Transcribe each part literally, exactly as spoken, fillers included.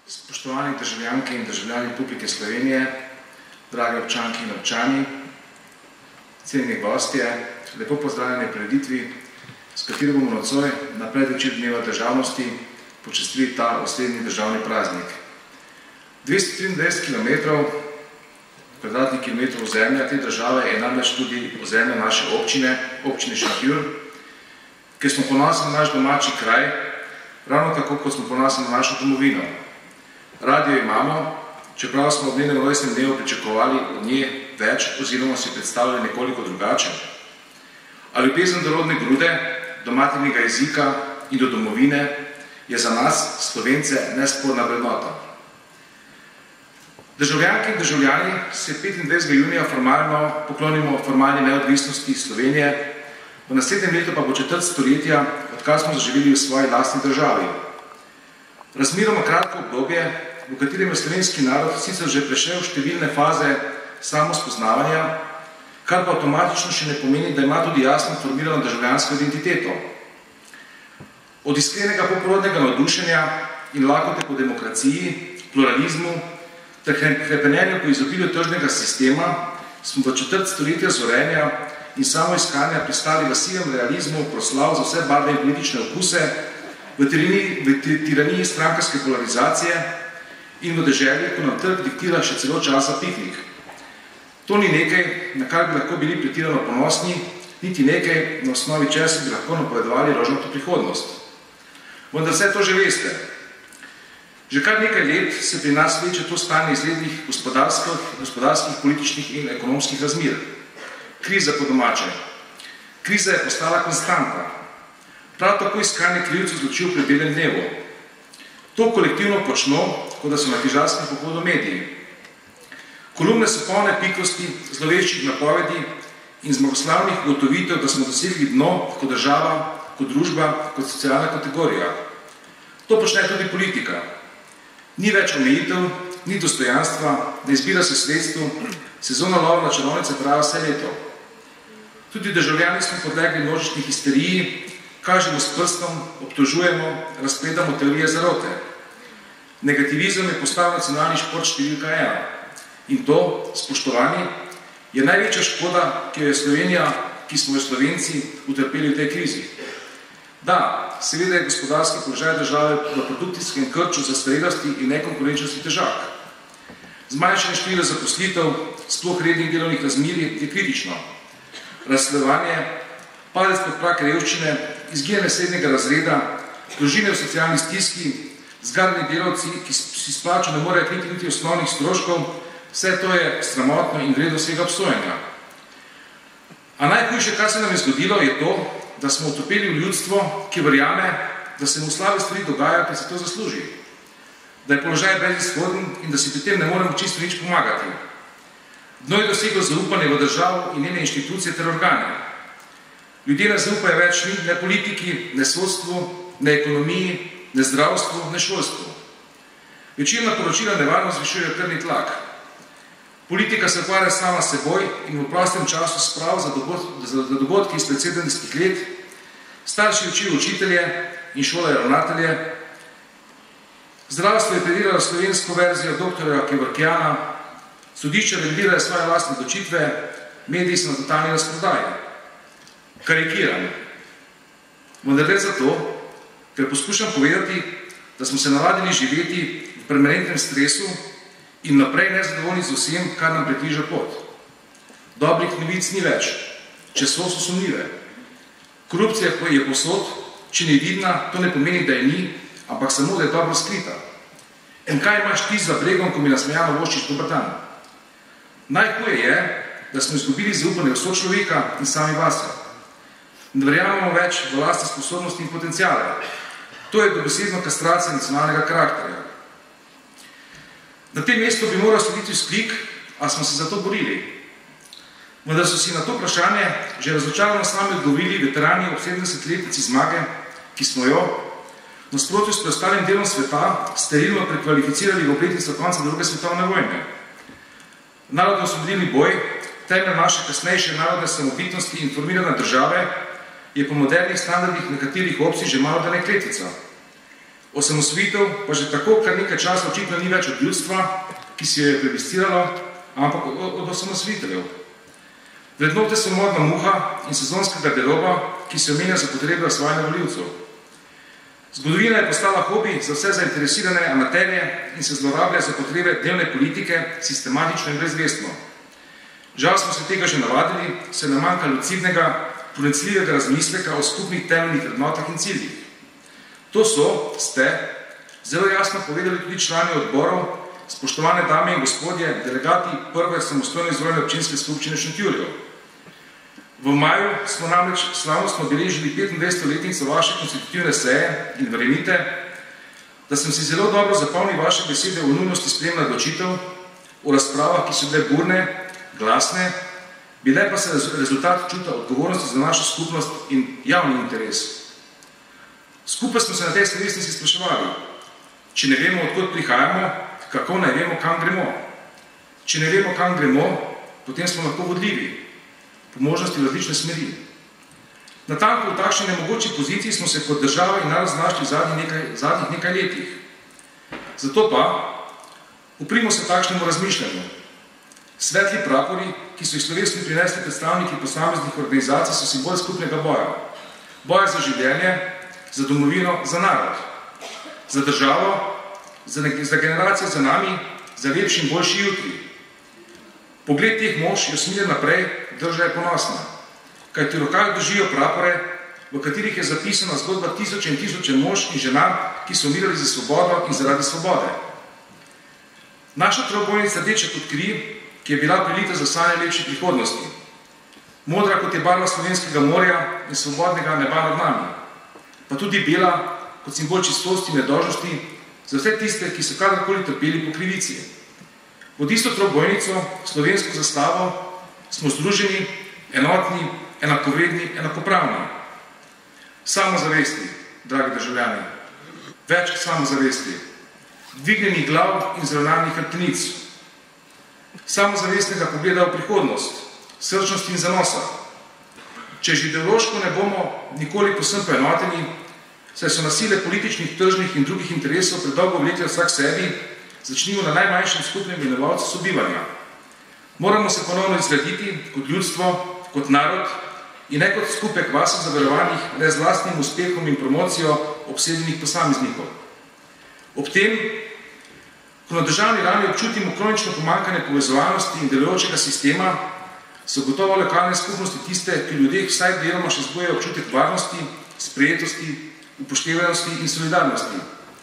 Spoštovani državljanke in državljani Republike Slovenije, dragi občanki in občani, cenjeni gostje, lepo pozdravljeni prireditvi, s katero bomo nocoj na predvečer dneva državnosti počastili ta osrednji državni praznik. dvesto triindvajset kilometrov, kvadratnih kilometrov ozemlja te države je namreč tudi ozemlja naše občine, občine Šentjur, ker smo ponosni na naš domači kraj, ravno tako, kot smo ponosni na našo domovino. Radio imamo, čeprav smo od njenem rojstnem dnevu pričakovali od nje več, oziroma si predstavljali nekoliko drugače. A ljubezen do rodne grude, do maternega jezika in do domovine je za nas, Slovence, nesporna vrednota. Državljanke in državljani se petindvajsetega junija formalno poklonimo formalni neodvisnosti Slovenije, v naslednjem letu pa bo četrt stoletja, odkar smo zaživeli v svoji lastni državi. Razmeroma kratko obdobje, v katerem je slovenski narod sicer že prešel številne faze samospoznavanja, kar pa avtomatično še ne pomeni, da ima tudi jasno formirano državljansko identiteto. Od iskrenega poporodnega navdušenja in lakote po demokraciji, pluralizmu ter hrepenenju po izobilju tržnega sistema smo v četrt stoletja zorenja in samoiskanja pristali v sivem realizmu proslav za vse barve in politične okuse, v tiraniji, v tiraniji strankarske polarizacije in v deželji, ko nam trg diktira še celo časa piknik. To ni nekaj, na kar bi lahko bili pretirano ponosni, niti nekaj, na osnovi česa bi lahko napovedovali rožnato prihodnost. Vendar vse to že veste. Že kar nekaj let se pri nas vleče to stanje izrednih gospodarskih, gospodarskih, političnih in ekonomskih razmer. Kriza po domače. Kriza je postala konstanta. Prav tako iskanje krivcev zločil pri belem dnevu. To kolektivno počno, kot da so na križarskem pohodu mediji. Kolumne so polne pikosti, zloveščih napovedi in zmagoslavnih ugotovitev, da smo dosegli dno kot država, kot družba, kot socialna kategorija. To počne tudi politika. Ni več omejitev, ni dostojanstva, ne izbira se sredstvu, sezona lova na čarovnice traja vse leto. Tudi državljani smo podlegli množični histeriji, kažemo s prstom, obtožujemo, razpredamo teorije zarote. Negativizem je postal nacionalni šport številka ena. In to, spoštovani, je največja škoda, ki jo je Slovenija, ki smo jo Slovenci utrpeli v tej krizi. Da, seveda je gospodarski položaj države v produktivskem krču zastarelosti in nekonkurenčnosti težak. Zmanjšanje števila zaposlitev, sploh rednih delovnih razmerij, je kritično. Razslojevanje, padec pod prag revščine, izginjanje srednjega razreda, družine v socialni stiski, zgarni delavci, ki si s plačo ne morejo kriti niti osnovnih stroškov, vse to je sramotno in vredno vsega obsojanja. A najhujše, kar se nam je zgodilo, je to, da smo utopili v ljudstvo, ki verjame, da se mu slabe stvari dogajajo, ker se to zasluži. Da je položaj brezizhoden in da si pri tem ne moremo čisto nič pomagati. Dno je doseglo zaupanje v državo in njene inštitucije ter organe. Ljudje ne zaupajo več ni ne politiki, ne sodstvu, ne ekonomiji, ne zdravstvu, ne šolstvu. Večina poročila nevarno zvišuje krvni tlak. Politika se ukvarja sama s seboj in v prostem času sprav za, dogod, za dogodki iz pred sedemdesetih let, starši učijo učitelje in šolajo ravnatelje, zdravstvo je prediralo slovensko verzijo doktorja Kevorkjana, sodišče revidirajo svoje lastne odločitve, mediji so na totalni razprodaji. Karikiram. Vendar le zato, ker poskušam povedati, da smo se navadili živeti v permanentnem stresu in naprej nezadovoljni z vsem, kar nam prekriža pot. Dobrih novic ni več, če so so sumljive. Korupcija je posod, če ni vidna, to ne pomeni, da je ni, ampak samo, da je dobro skrita. In kaj imaš ti za bregom, ko mi nasmejano voščiš dober dan? Najhuje je, da smo izgubili zaupanje v sočloveka in sami vase. Ne verjamemo več v lastne sposobnosti in potencijale. To je dobesedno kastracija nacionalnega karakterja. Na tem mestu bi moral slediti vzklik, a smo se za to borili. Vendar so si na to vprašanje že razočarano s nami odgovorili veterani ob sedemdesetletnici zmage, ki smo jo, nasprotju s preostalim delom sveta, sterilno prekvalificirali v obletnico konca druge svetovne vojne. Narodno-osvobodilni boj, temelj naše kasnejše narodne samobitnosti in formirane države, je po modernih standardih nekaterih opcij že malo da nekletica. Osamosvojitev pa že tako kar nekaj časa očitno ni več od ljudstva, ki si jo je plebisciralo, ampak od osamosvojiteljev. Vrednote so modna muha in sezonska garderoba, ki se omenja za potrebe osvajanja volivcev. Zgodovina je postala hobi za vse zainteresirane amaterje in se zlorablja za potrebe dnevne politike sistematično in brezvestno. Žal smo se tega že navadili, se nam manjka lucidnega, pronicljivega razmisleka o skupnih temeljnih vrednotah in ciljih. To so, ste, zelo jasno povedali tudi člani odborov, spoštovane dame in gospodje, delegati prve samostojne izvoljene občinske skupščine Šentjurjev. V maju smo namreč slavnostno obeležili petindvajseto letnico vaše konstitutivne seje in verjemite, da sem si zelo dobro zapomnil vaše besede o nujnosti sprejemanja odločitev, o razpravah, ki so bile burne, glasne, bile pa se rezultat čuta odgovornosti za našo skupnost in javni interes. Skupaj smo se na tej slovesnosti spraševali, če ne vemo, odkot prihajamo, kako naj vemo, kam gremo. Če ne vemo, kam gremo, potem smo lahko vodljivi, po možnosti v različne smeri. Natanko v takšni nemogoči poziciji smo se kot država in narod znašli v zadnjih nekaj, zadnjih nekaj letih. Zato pa uprimo se takšnemu razmišljanju. Svetli prapori, ki so jih slovesni prinesli predstavniki posameznih organizacij, so simbol skupnega boja. Boja za življenje, za domovino, za narod, za državo, za, za generacije za nami, za lepši in boljši jutri. Pogled teh mož je usmerjen naprej, drža je ponosna, kajti v rokah držijo prapore, v katerih je zapisana zgodba tisoče in tisoče mož in žena, ki so umirali za svobodo in zaradi svobode. Naša trobojnica rdeča kot kri, ki je bila prilita za sanje lepše prihodnosti. Modra kot je barva slovenskega morja in svobodnega neba nad nami. Pa tudi bela kot simbol čistosti in nedožnosti za vse tiste, ki so kadarkoli trpeli po krivici. Pod isto trobojnico, slovensko zastavo, smo združeni, enotni, enakovredni, enakopravni. Samozavesti, dragi državljani, več samozavesti, dvignjenih glav in zravnanih hrbtenic, samozavestnega pogleda v prihodnost, srčnosti in zanosa. Če že ideološko ne bomo nikoli posem poenoteni, saj so nasile političnih, tržnih in drugih interesov predolgo vlekle vsak sebi, začnimo na najmanjšem skupnem imenovalcu sobivanja. Moramo se ponovno izgraditi kot ljudstvo, kot narod in ne kot skupek vase zavarovanih le z lastnim uspehom in promocijo obsedenih posameznikov. Ob tem, ko na državni ravni občutimo kronično pomanjkanje povezovalnosti in delujočega sistema, so gotovo lokalne skupnosti tiste, ki ljudeh vsaj deloma še zbujajo občutek varnosti, sprejetosti, upoštevanosti in solidarnosti.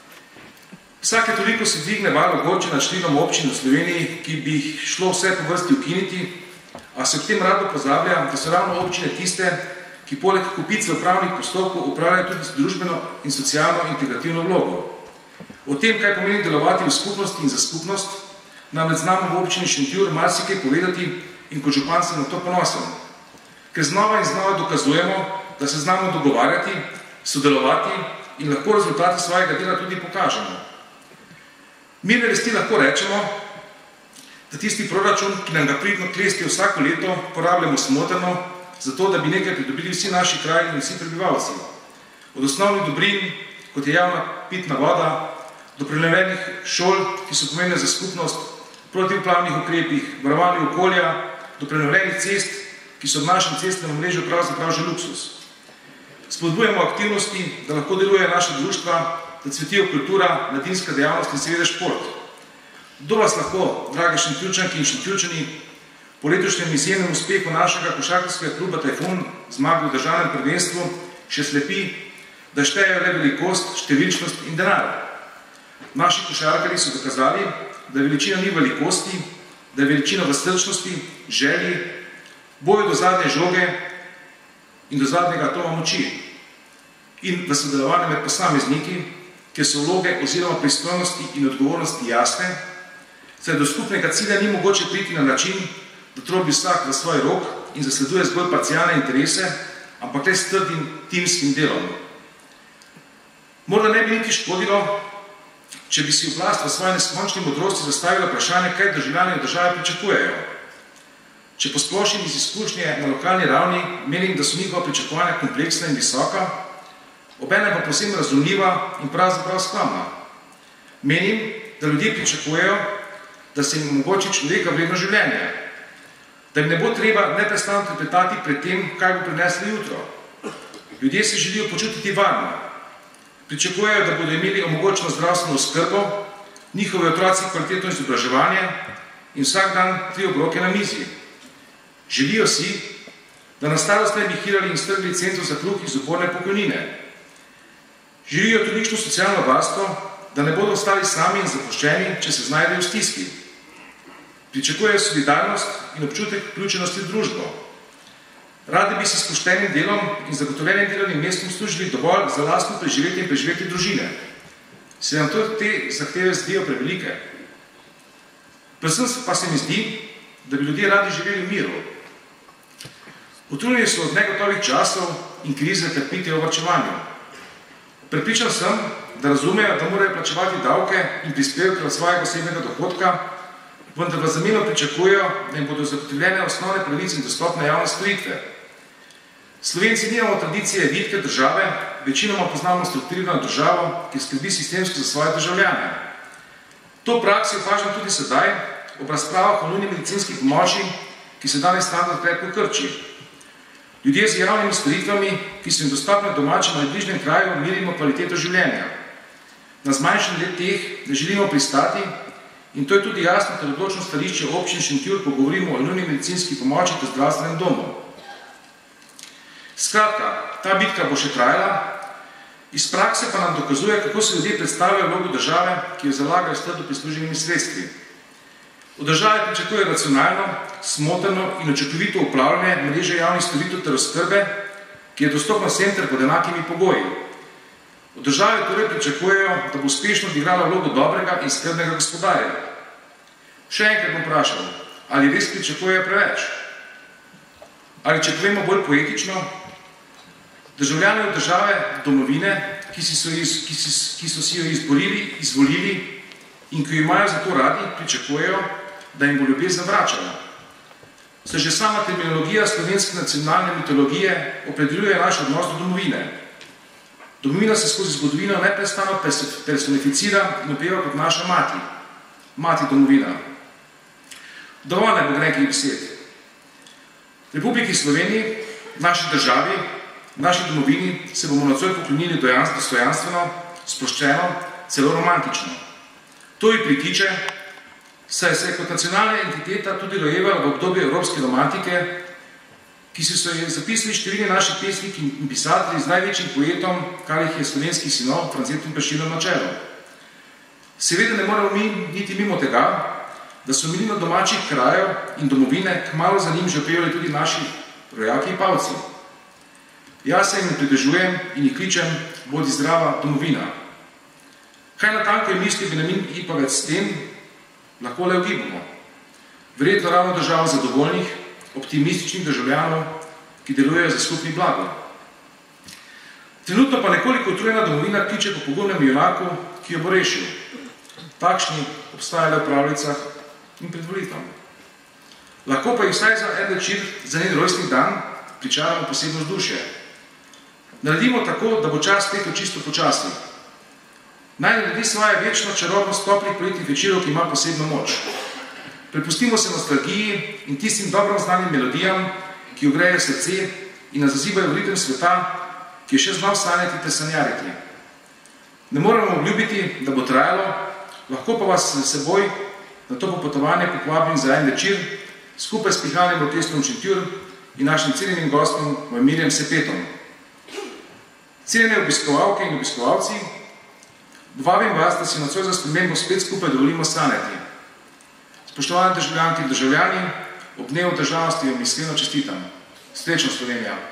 Vsake toliko se dvigne val ogoče nad številom občin v Sloveniji, ki bi jih šlo vse po vrsti ukiniti, a se ob tem rado pozablja, da so ravno občine tiste, ki poleg kupice upravnih postopkov upravljajo tudi družbeno in socialno integrativno vlogo. O tem, kaj pomeni delovati v skupnosti in za skupnost, namreč znamo v občini Šentjur marsikaj povedati in kot župan sem na to ponosen. Ker znova in znova dokazujemo, da se znamo dogovarjati, sodelovati in lahko rezultate svojega dela tudi pokažemo. Mirne vesti lahko rečemo, da tisti proračun, ki nam ga pridno klesti vsako leto, porabljamo smotrno, zato da bi nekaj pridobili vsi naši kraji in vsi prebivalci. Od osnovnih dobrin, kot je javna pitna voda, do prenevenih šol, ki so pomembne za skupnost, protivplavnih ukrepih, varovanju okolja, do prenovljenih cest, ki so v našem cestnem omrežju pravzaprav že luksus. Spodbujamo aktivnosti, da lahko deluje naša društva, da cvetijo kultura, mladinska dejavnost in seveda šport. Kdo vas lahko, drage Šentjurčanke in Šentjurčani, po letošnjem izjemnem uspehu našega košarkarskega kluba Tajfun, zmago v državnem prvenstvu, še slepi, da štejejo le velikost, številčnost in denar. Naši košarkarji so dokazali, da veličina ni velikosti, da je veličina v srčnosti, želji, boju do zadnje žoge in do zadnjega atoma moči in v sodelovanju med posamezniki, kjer so vloge oziroma pristojnosti in odgovornosti jasne, saj do skupnega cilja ni mogoče priti na način, da trobi vsak v svoj rok in zasleduje zgolj parcialne interese, ampak le s trdim timskim delom. Morda ne bi niti škodilo, če bi si oblast v svoji neskončni modrosti zastavila vprašanje, kaj državljani od države pričakujejo. Če posplošim iz izkušnje na lokalni ravni, menim, da so njihova pričakovanja kompleksna in visoka, obenem pa posebno razumljiva in pravzaprav skromna. Menim, da ljudje pričakujejo, da se jim omogoči človeka vredno življenje, da jim ne bo treba neprestano trepetati pred tem, kaj bo prineslo jutro. Ljudje se želijo počutiti varno. Pričakujejo, da bodo imeli omogočeno zdravstveno oskrbo, njihove otroci kvalitetno izobraževanje in vsak dan tri obroke na mizi. Želijo si, da na starost ne bi hirali in strgli centrov za kruh iz uporne pokojnine. Želijo tolikšno socialno varstvo, da ne bodo ostali sami in zapuščeni, če se znajdejo v stiski. Pričakujejo solidarnost in občutek vključenosti v družbo. Radi bi se s poštenim delom in zagotovljenim delovnim mestom služili dovolj za lastno preživetje in preživetje družine. Se nam to te zahteve zdijo prevelike? Predvsem pa se mi zdi, da bi ljudje radi živeli v miru. Utrujeni so od negotovih časov in krize ter pite o varčevanju. Prepričan sem, da razumejo, da morajo plačevati davke in prispevke od svojega osebnega dohodka, vendar v zameno pričakujejo, da jim bodo zagotovljene osnovne pravice in dostopne javne storitve. Slovenci nimamo tradicije vitke države, večinoma poznamo strukturirano državo, ki skrbi sistemsko za svoje državljane. To praksi opažam tudi sedaj, ob razpravah o nujni medicinski pomoči, ki se danes standard krepko krči. Ljudje z javnimi storitvami, ki so jim dostopne domačem ali bližnjem kraju, merimo kvaliteto življenja. Na zmanjšanje let teh ne želimo pristati in to je tudi jasno ter odločno stališče občin Šentjur, ko govorimo o nujni medicinski pomoči ter zdravstvenem domu. Skratka, ta bitka bo še trajala, iz prakse pa nam dokazuje, kako se ljudje predstavljajo vlogo države, ki jo zalagajo s trdo prisluženimi sredstvi. Od države pričakuje racionalno, smotrno in učinkovito upravljanje mreže javnih storitev ter oskrbe, ki je dostopna vsem ter pod enakimi pogoji. Od države torej pričakujejo, da bo uspešno odigrala vlogo dobrega in skrbnega gospodarja. Še enkrat bom vprašal, ali res pričakujejo preveč? Ali če povemo bolj poetično, državljani od države domovine, ki, si so, iz, ki, si, ki so si jo izborili, izvolili in ki jo imajo za to radi, pričakujejo, da jim bo ljubezen vračala. Se že sama terminologija slovenske nacionalne mitologije opredeljuje naš odnos do domovine. Domovina se skozi zgodovino neprestano personificira in opeva kot naša mati. Mati domovina. Dovolj ne bo nekih besed. V Republiki Sloveniji, naši državi, naši domovini se bomo nocoj poklonili dostojanstveno, sproščeno, celo romantično. To ji pritiče, saj se je kot nacionalna entiteta tudi rojevala v obdobju evropske romantike, ki so jo zapisali številni naši pesniki in pisatelji z največjim poetom, kar jih je slovenski sinov, Francetom Prešernom na čelu. Seveda ne moramo mi niti mimo tega, da so milino domačih krajev in domovine kmalu za njim že opevali tudi naši rojaki in pavci. Jaz se jim pridržujem in jih kličem, bodi zdrava domovina. Kaj natanko je misli Benjamin Ipavec s tem, lahko le ugibamo. Verjetno ravno državo zadovoljnih, optimističnih državljanov, ki delujejo za skupni blago. Trenutno pa nekoliko utrujena domovina kliče po pogumnem junaku, ki jo bo rešil. Takšni obstajajo v pravljicah in pred volitvami. Lahko pa jih vsaj za en večer, za njen rojstni dan, pričaramo posebno vzdušje. Naredimo tako, da bo čas tekel čisto počasi. Naj naredi svoje večno čarobnost toplih poletnih večerov, ki ima posebno moč. Prepustimo se nostalgiji in tistim dobro znanim melodijam, ki ogrejejo srce in nas zazibajo v ritem sveta, ki je še znal sanjati ter sanjariti. Ne moramo obljubiti, da bo trajalo, lahko pa vas s seboj na to popotovanje popovabim za en večer, skupaj s pihalnim orkestrom Šentjur in našim cenjenim gostom Mojmirjem Sepetom. Cenjene obiskovalke in obiskovalci, vabim vas, da si nocoj za spremembo spet skupaj dovolimo sanjati. Spoštovane državljanke in državljani, ob dnevu državnosti vam iskreno čestitam. Srečno Slovenija!